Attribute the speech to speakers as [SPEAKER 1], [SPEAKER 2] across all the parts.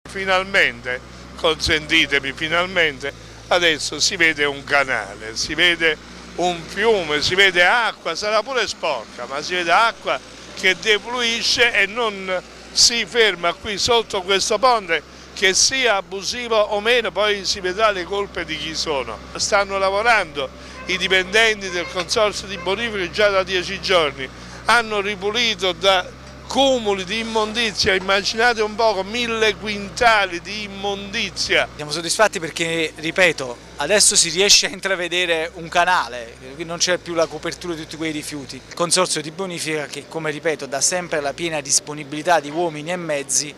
[SPEAKER 1] Finalmente, consentitemi, finalmente adesso si vede un canale, si vede un fiume, si vede acqua, sarà pure sporca, ma si vede acqua che defluisce e non si ferma qui sotto questo ponte, che sia abusivo o meno, poi si vedrà le colpe di chi sono. Stanno lavorando i dipendenti del Consorzio di Bonifica già da 10 giorni, hanno ripulito da cumuli di immondizia, immaginate un poco, 1000 quintali di immondizia.
[SPEAKER 2] Siamo soddisfatti perché, ripeto, adesso si riesce a intravedere un canale, non c'è più la copertura di tutti quei rifiuti. Il Consorzio di Bonifica che, come ripeto, dà sempre la piena disponibilità di uomini e mezzi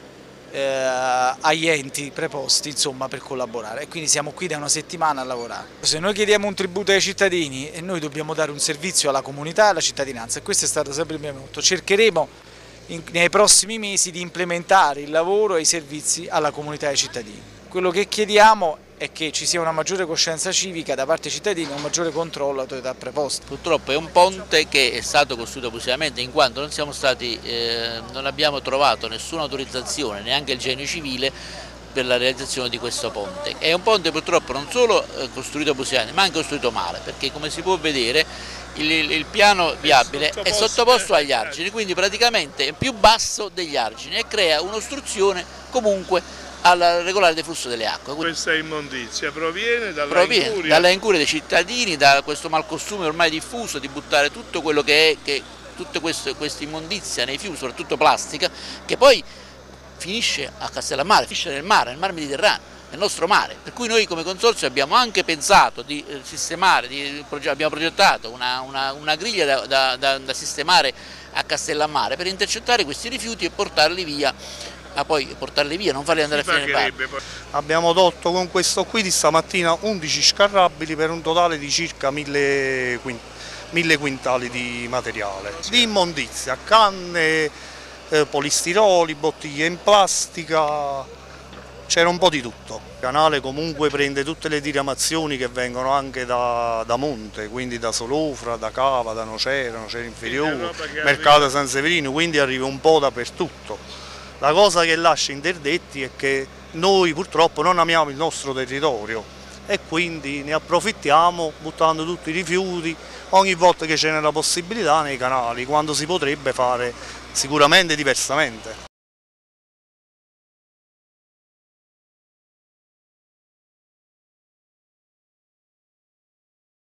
[SPEAKER 2] agli enti preposti, insomma, per collaborare, e quindi siamo qui da una settimana a lavorare. Se noi chiediamo un tributo ai cittadini e noi dobbiamo dare un servizio alla comunità e alla cittadinanza, e questo è stato sempre il mio motto, cercheremo nei prossimi mesi di implementare il lavoro e i servizi alla comunità e ai cittadini. Quello che chiediamo è che ci sia una maggiore coscienza civica da parte dei cittadini e un maggiore controllo all'autorità preposta.
[SPEAKER 3] Purtroppo è un ponte che è stato costruito abusivamente, in quanto non abbiamo trovato nessuna autorizzazione, neanche il genio civile, per la realizzazione di questo ponte. È un ponte purtroppo non solo costruito abusivamente, ma anche costruito male, perché come si può vedere il piano viabile è sottoposto agli argini, quindi praticamente è più basso degli argini e crea un'ostruzione comunque al regolare deflusso delle acque.
[SPEAKER 1] Questa immondizia proviene
[SPEAKER 3] dalla incuria dei cittadini, da questo malcostume ormai diffuso di buttare tutto quello tutta questa immondizia nei fiumi, soprattutto plastica, che poi finisce a Castellammare, finisce nel mare Mediterraneo, nel nostro mare. Per cui noi come consorzio abbiamo anche pensato di sistemare, abbiamo progettato una griglia da sistemare a Castellammare per intercettare questi rifiuti e portarli via. Ma poi portarli via, non farli andare a finire nel mare.
[SPEAKER 4] Abbiamo tolto con questo qui di stamattina 11 scarrabili per un totale di circa 1000 quintali di materiale, di immondizia, canne, polistiroli, bottiglie in plastica, c'era un po' di tutto. Il canale comunque prende tutte le diramazioni che vengono anche da monte, quindi da Solofra, da Cava, da Nocera Inferiore, Mercato San Severino, quindi arriva un po' dappertutto. La cosa che lascia interdetti è che noi purtroppo non amiamo il nostro territorio e quindi ne approfittiamo buttando tutti i rifiuti ogni volta che ce n'è la possibilità nei canali, quando si potrebbe fare sicuramente diversamente.